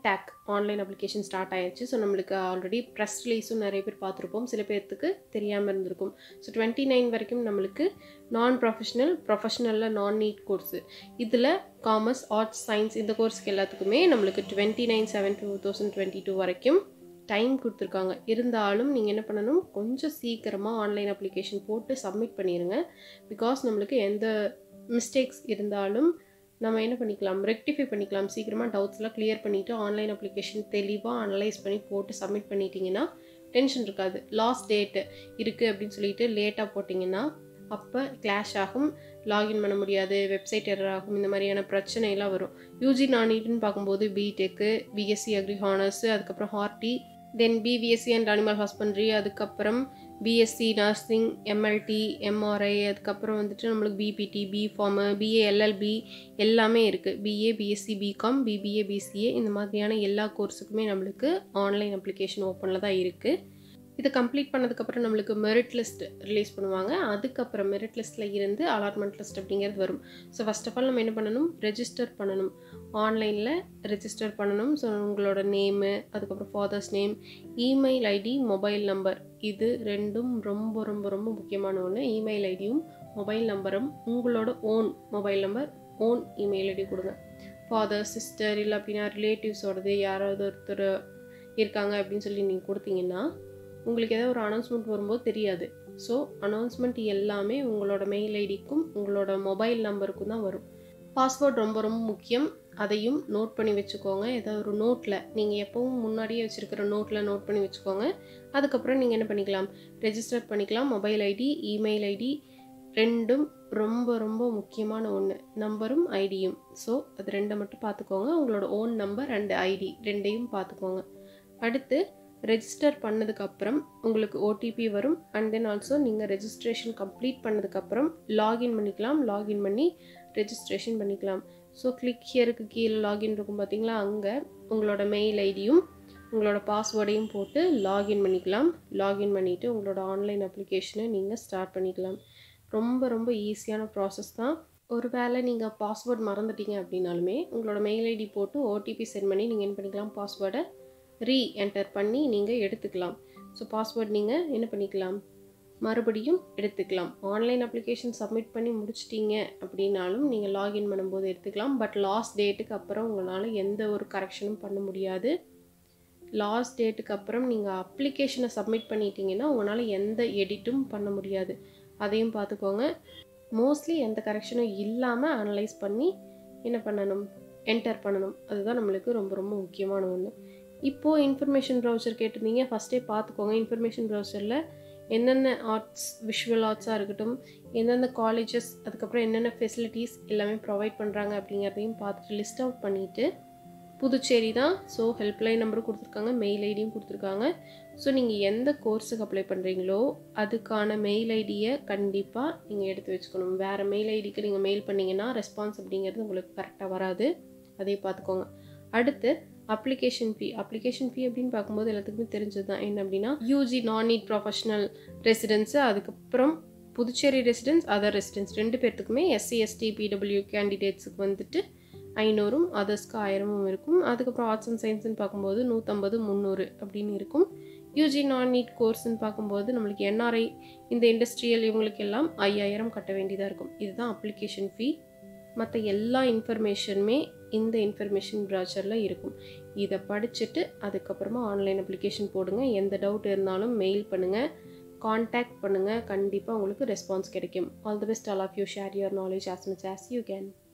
Centac online application start ஆயிடுச்சு. So நம்மளுக்கு already press ரிலீஸும் நிறைய பேர் பார்த்துருப்போம். சில பேர்த்துக்கு தெரியாமல் இருந்திருக்கும். ஸோ 29 வரைக்கும் நம்மளுக்கு நான் ப்ரொஃபஷனல், ப்ரொஃபஷனலில் நான் நீட் கோர்ஸு, இதில் காமர்ஸ், ஆர்ட்ஸ், சயின்ஸ் இந்த கோர்ஸ்க்கு எல்லாத்துக்குமே நம்மளுக்கு 29/7/2022 வரைக்கும் டைம் கொடுத்துருக்காங்க. இருந்தாலும் நீங்கள் என்ன பண்ணணும், கொஞ்சம் சீக்கிரமாக ஆன்லைன் அப்ளிகேஷன் போட்டு சப்மிட் பண்ணிடுங்க. பிகாஸ் நம்மளுக்கு எந்த மிஸ்டேக்ஸ் இருந்தாலும் நம்ம என்ன பண்ணிக்கலாம், ரெக்டிஃபை பண்ணிக்கலாம். சீக்கிரமாக டவுட்ஸ்லாம் கிளியர் பண்ணிவிட்டு ஆன்லைன் அப்ளிகேஷன் தெளிவாக அனலைஸ் பண்ணி போட்டு சப்மிட் பண்ணிட்டீங்கன்னா டென்ஷன் இருக்காது. லாஸ்ட் டேட்டு இருக்குது அப்படின்னு சொல்லிட்டு லேட்டாக போட்டிங்கன்னா அப்போ கிளாஷ் ஆகும், லாகின் பண்ண முடியாது, வெப்சைட் எரர் ஆகும், இந்த மாதிரியான பிரச்சனைலாம் வரும். யூஜி நான் நீட்னு பார்க்கும்போது பிடெக்கு, பிஎஸ்சி அக்ரி ஹானர்ஸு, அதுக்கப்புறம் horti, then BVSc and animal husbandry, அதுக்கப்புறம் பிஎஸ்சி நர்சிங், எம்எல்டி, எம்ஆர்ஐ, அதுக்கப்புறம் வந்துட்டு நம்மளுக்கு பிபிடி, பிஃபார்மு, பிஏ, எல்எல்பி எல்லாமே இருக்குது. BA, BSc, BCom, BBA, BCA இந்த மாதிரியான எல்லா கோர்ஸுக்குமே நம்மளுக்கு ஆன்லைன் அப்ளிகேஷன் ஓப்பனில் தான் இருக்குது. இதை கம்ப்ளீட் பண்ணதுக்கப்புறம் நம்மளுக்கு மெரிட் லிஸ்ட் ரிலீஸ் பண்ணுவாங்க. அதுக்கப்புறம் மெரிட் லிஸ்ட்டில் இருந்து அலாட்மெண்ட் லிஸ்ட் அப்படிங்கிறது வரும். ஸோ ஃபஸ்ட் ஆஃப் ஆல் நம்ம என்ன பண்ணணும், ரெஜிஸ்டர் பண்ணணும், ஆன்லைனில் ரெஜிஸ்டர் பண்ணணும். ஸோ உங்களோட நேமு, அதுக்கப்புறம் father's name, email ID, mobile number, இது ரெண்டும் ரொம்ப ரொம்ப ரொம்ப முக்கியமான ஒன்று. இமெயில் ஐடியும் மொபைல் நம்பரும் உங்களோட own mobile number, own email ID கொடுங்க. ஃபாதர், சிஸ்டர் இல்லை அப்படின்னா ரிலேட்டிவ்ஸோடது யாராவது ஒருத்தர் இருக்காங்க அப்படின்னு சொல்லி நீங்கள் கொடுத்தீங்கன்னா உங்களுக்கு ஏதாவது ஒரு அனௌன்ஸ்மெண்ட் வரும்போது தெரியாது. ஸோ அனௌன்ஸ்மெண்ட் எல்லாமே உங்களோட மெயில் ஐடிக்கும் உங்களோட மொபைல் நம்பருக்கும் தான் வரும். பாஸ்வேர்ட் ரொம்ப ரொம்ப முக்கியம், அதையும் நோட் பண்ணி வச்சுக்கோங்க. ஏதாவது ஒரு நோட்டில், நீங்கள் எப்பவும் முன்னாடியே வச்சுருக்கிற நோட்டில் நோட் பண்ணி வச்சுக்கோங்க. அதுக்கப்புறம் நீங்கள் என்ன பண்ணிக்கலாம், ரெஜிஸ்டர் பண்ணிக்கலாம். மொபைல் ஐடி, இமெயில் ஐடி ரெண்டும் ரொம்ப ரொம்ப முக்கியமான ஒன்று, நம்பரும் ஐடியும். ஸோ அது ரெண்டை மட்டும் பார்த்துக்கோங்க. உங்களோட ஓன் நம்பர் அண்ட் ஐடி ரெண்டையும் பார்த்துக்கோங்க. அடுத்து ரெஜிஸ்டர் பண்ணதுக்கப்புறம் உங்களுக்கு ஓடிபி வரும். அண்ட் தென் ஆல்சோ நீங்கள் ரெஜிஸ்ட்ரேஷன் கம்ப்ளீட் பண்ணதுக்கப்புறம் லாகின் பண்ணிக்கலாம். லாகின் பண்ணி ரெஜிஸ்ட்ரேஷன் பண்ணிக்கலாம். ஸோ கிளிக் ஹியருக்கு கீழே லாகின் இருக்கும் பார்த்தீங்களா, அங்கே உங்களோட மெயில் ஐடியும் உங்களோட பாஸ்வேர்டையும் போட்டு லாகின் பண்ணிக்கலாம். லாகின் பண்ணிவிட்டு உங்களோட ஆன்லைன் அப்ளிகேஷனை நீங்கள் ஸ்டார்ட் பண்ணிக்கலாம். ரொம்ப ரொம்ப ஈஸியான ப்ராசஸ் தான். ஒரு வேளை நீங்கள் பாஸ்வேர்ட் மறந்துட்டீங்க அப்படின்னாலுமே உங்களோட மெயில் ஐடி போட்டு ஓடிபி சென்ட் பண்ணி நீங்கள் என்ன பண்ணிக்கலாம், பாஸ்வேர்டை என்டர் பண்ணி நீங்கள் எடுத்துக்கலாம். ஸோ பாஸ்வேர்ட் நீங்கள் என்ன பண்ணிக்கலாம், மறுபடியும் எடுத்துக்கலாம். ஆன்லைன் அப்ளிகேஷன் சப்மிட் பண்ணி முடிச்சிட்டிங்க அப்படின்னாலும் நீங்கள் லாகின் பண்ணும்போது எடுத்துக்கலாம். பட் லாஸ்ட் டேட்டுக்கு அப்புறம் உங்களால் எந்த ஒரு கரெக்ஷனும் பண்ண முடியாது. லாஸ்ட் டேட்டுக்கு அப்புறம் நீங்கள் அப்ளிகேஷனை சப்மிட் பண்ணிட்டீங்கன்னா உங்களால் எந்த எடிட்டும் பண்ண முடியாது. அதையும் பார்த்துக்கோங்க. மோஸ்ட்லி எந்த கரெக்ஷனும் இல்லாமல் அனலைஸ் பண்ணி என்ன பண்ணணும், என்டர் பண்ணணும். அதுதான் நம்மளுக்கு ரொம்ப ரொம்ப முக்கியமான ஒன்று. இப்போது இன்ஃபர்மேஷன் ப்ரௌசர் கேட்டிருந்தீங்க, ஃபஸ்ட்டே பார்த்துக்கோங்க. இன்ஃபர்மேஷன் ப்ரௌசரில் என்னென்ன ஆர்ட்ஸ், விஷுவல் ஆர்ட்ஸாக இருக்கட்டும், எந்தெந்த காலேஜஸ், அதுக்கப்புறம் என்னென்ன ஃபெசிலிட்டிஸ் எல்லாமே ப்ரொவைட் பண்ணுறாங்க அப்படிங்கிறதையும் பார்த்துட்டு லிஸ்ட் அவுட் பண்ணிவிட்டு, புதுச்சேரி தான். ஸோ ஹெல்ப்லைன் நம்பரும் கொடுத்துருக்காங்க, மெயில் ஐடியும் கொடுத்துருக்காங்க. ஸோ நீங்கள் எந்த கோர்ஸுக்கு அப்ளை பண்ணுறீங்களோ அதுக்கான மெயில் ஐடியை கண்டிப்பாக நீங்கள் எடுத்து வச்சுக்கணும். வேறு மெயில் ஐடிக்கு நீங்கள் மெயில் பண்ணிங்கன்னா ரெஸ்பான்ஸ் அப்படிங்கிறது உங்களுக்கு கரெக்டாக வராது. அதையும் பார்த்துக்கோங்க. அடுத்து அப்ளிகேஷன் ஃபீ அப்படின்னு பார்க்கும்போது எல்லாத்துக்குமே தெரிஞ்சது தான். என்ன அப்படின்னா, யூஜி நான் நீட் ப்ரொஃபஷனல் ரெசிடென்ஸு, அதுக்கப்புறம் புதுச்சேரி ரெசிடென்ஸ், அதர் ரெசிடென்ஸ் ரெண்டு பேர்த்துக்குமே எஸ்சி, எஸ்டி, பிடபிள்யூ கேண்டிடேட்ஸுக்கு வந்துட்டு 500, அதர்ஸ்க்கு 1000 இருக்கும். அதுக்கப்புறம் ஆர்ட்ஸ் அண்ட் சயின்ஸ்ன்னு பார்க்கும்போது 150, 300 அப்படின்னு இருக்கும். யூஜி நான் நீட் கோர்ஸ்ன்னு பார்க்கும்போது நம்மளுக்கு என்ஆர்ஐ, இந்த இண்டஸ்ட்ரியல் இவங்களுக்கு எல்லாம் 5000 கட்ட வேண்டியதாக இருக்கும். இதுதான் அப்ளிகேஷன் ஃபீ. மற்ற எல்லா இன்ஃபர்மேஷனுமே இந்த இன்ஃபர்மேஷன் ப்ரௌசரில் இருக்கும். இதை படிச்சுட்டு அதுக்கப்புறமா ஆன்லைன் அப்ளிகேஷன் போடுங்க. எந்த டவுட் இருந்தாலும் மெயில் பண்ணுங்கள், காண்டாக்ட் பண்ணுங்கள். கண்டிப்பாக உங்களுக்கு ரெஸ்பான்ஸ் கிடைக்கும். All the best, all of you. Share your knowledge as much as you can.